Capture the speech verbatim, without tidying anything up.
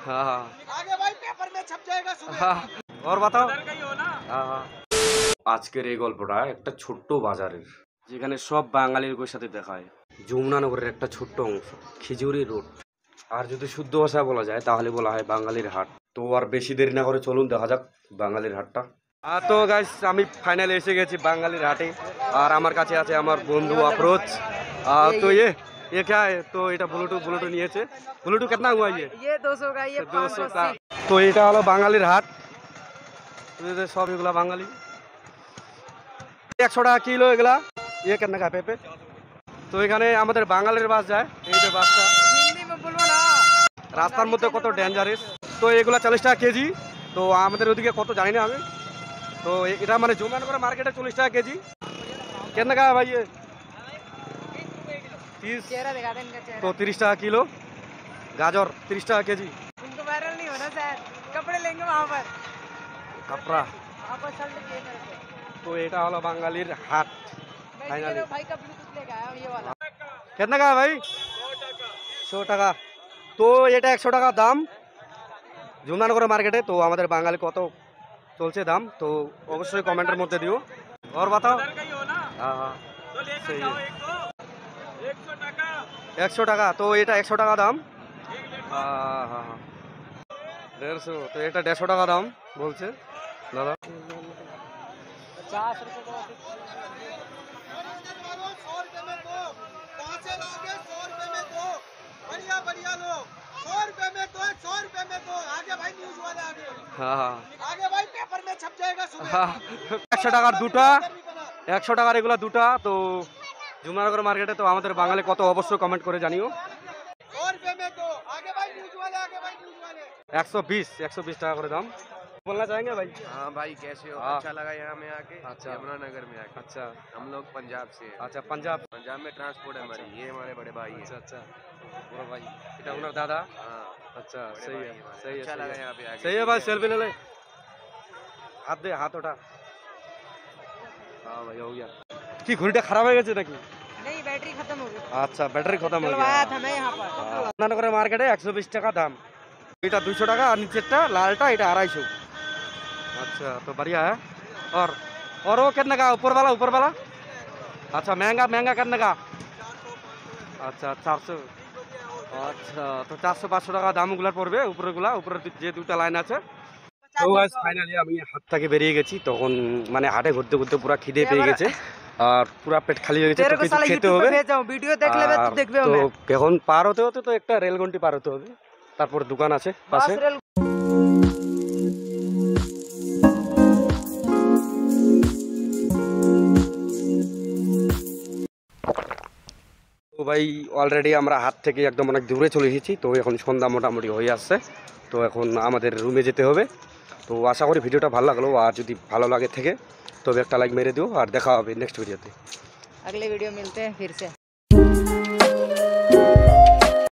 हाँ हाँ आगे भाई पेपर में छप जाएगा सुबह। हाँ और बताओ। हाँ हाँ আজকের এই গল্পটা একটা ছোট্ট বাজারের, যেখানে সব বাঙালির সাথে দেখা হয়। যমুনানগরের একটা ছোট্ট অংশ, খিজুরি রোড। আর যদি শুদ্ধ ভাষায় বলা যায় তাহলে বলা হয় বাঙালির হাট। তো আর বেশি দেরি না করে চলুন দেখা যাক বাঙালির হাটটা। আর তো গাইস আমি ফাইনালি এসে গেছি বাঙালির হাটে। আর আমার কাছে আছে আমার বন্ধু अप्रोच। तो ये ये क्या है? तो এটা ব্লুটুথ ব্লুটুথ নিয়েছে। ব্লুটুথ कितना हुआ ये? ये दो सौ का, ये दो सौ का। তো এটা হলো বাঙালির হাট। সব এগুলা বাঙালি। একশো টাকা কিলো এগুলা। ये कितना का पेपे? তো এখানে আমাদের বাঙালির বাস যায়, এই যে বাসটা। হিন্দি में बोलो ना। রাস্তার মধ্যে কত ডেঞ্জারাস। তো এগুলা চল্লিশ টাকা কেজি। তো আমাদের ওদিকে কত জানি না আমি। তো এটা মানে যমুনানগর মার্কেটে চল্লিশ টাকা কেজি। कितना का है भाई ये? तीस। चेहरा दिखा दे इनका चेहरा। तो तीस टाका किलो। गाजर तीस टाका केजी। उनको वायरल नहीं होना सर, कपड़े लेंगे वहाँ पर। कपड़ा। वहाँ पर शर्ट चाहिए मेरे को। तो এটা হলো বাঙালির হাট मैं फाइनली। इसलिए भाई का ब्लूटूथ लेके आया हूँ, ये वाला। कितना का है भाई? सौ টাকা। তো এটা একশো টাকা দাম যমুনানগর মার্কেটে। তো আমাদের বাঙালি কত চলছে দাম তো অবশ্যই কমেন্টের মধ্যে দিও। और बताओ। हाँ हाँ सही है। একশো টাকা। তো এটা একশো টাকা দাম। হ্যাঁ হ্যাঁ হ্যাঁ দেড়শো। তো এটা দেড়শো টাকা দাম বলছে দাদা। पचास रुपए का। सौ रुपए में दो, कहाँ से लाओगे? सौ रुपए में दो, बढ़िया बढ़िया लो। सौ रुपए में दो, सौ रुपए में दो। आगे भाई न्यूज वाले आगे। हाँ हाँ आगे भाई पेपर में छप जाएगा सुबह। हाँ একশো টাকার দুটা, একশো টাকার এগুলা দুটা। তো যমুনানগর মার্কেটে তো আমাদের বাঙালি কত অবশ্যই কমেন্ট করে জানিও। सौ रुपए में दो, आगे भाई न्यूज वाले, आगे भाई न्यूज वाले। একশো বিশ একশো বিশ টাকা করে দাম। बोलना चाहेंगे भाई? हाँ भाई कैसे हो? हाँ। अच्छा लगा यहाँ में आके। अच्छा। यमुनानगर में आके। अच्छा हम लोग पंजाब से हैं। अच्छा पंजाब। पंजाब में ट्रांसपोर्ट है हमारी, ये हमारे बड़े भाई अच्छा हैं। अच्छा बड़ो भाई এটা ওনার দাদা। हाँ अच्छा बड़े सही भाई है हैं हमारे। सही है अच्छा सही लगा है यहाँ पे आके। सही है भाई। सेल्फी ले ले, हाथ दे, हाथ उठा। हाँ भाई हो गया। কি ঘড়িটা খারাপ হয়ে গেছে নাকি? नहीं, बैटरी खत्म हो गई। আচ্ছা ব্যাটারি খতম হয়ে चलवाया গেছে। था मैं यहाँ पर। যমুনানগরের মার্কেটে একশো বিশ টাকা দাম। এটা দুশো টাকা আর নিচেরটা লালটা এটা আড়াইশো। अच्छा तो बढ़िया है। और और वो कितने का ऊपर वाला? ऊपर वाला अच्छा महंगा महंगा कितने का? अच्छा चार सौ। আচ্ছা তো চারশো পাঁচশো টাকা দামগুলার পড়বে উপরেগুলা, উপরে যে দুটা লাইন আছে। তো গাইস ফাইনালি আমি হাট থেকে বেরিয়ে গেছি। তখন মানে হাটে ঘুরতে ঘুরতে পুরো খিদে পেয়ে গেছে আর পুরো পেট খালি হয়ে গেছে। तेरे তো को কিছু साला খেতে यूट्यूब হবে। पे भेजा हूँ, वीडियो देख ले तो देखबे তো मैं। এখন পার হতে হতে তো একটা রেলগন্টি পার হতে হবে, তারপর দোকান আছে পাশে। Bus rail. তো ভাই অলরেডি আমরা হাট থেকে একদম অনেক দূরে চলে এসেছি। তো এখন সন্ধ্যা মোটামুটি হয়ে আসছে। তো এখন আমাদের রুমে যেতে হবে। তো আশা করি ভিডিওটা ভালো লাগলো, আর যদি ভালো লাগে থেকে তবে একটা লাইক মেরে দিও। আর দেখা হবে নেক্সট ভিডিওতে। अगले वीडियो मिलते हैं फिर से।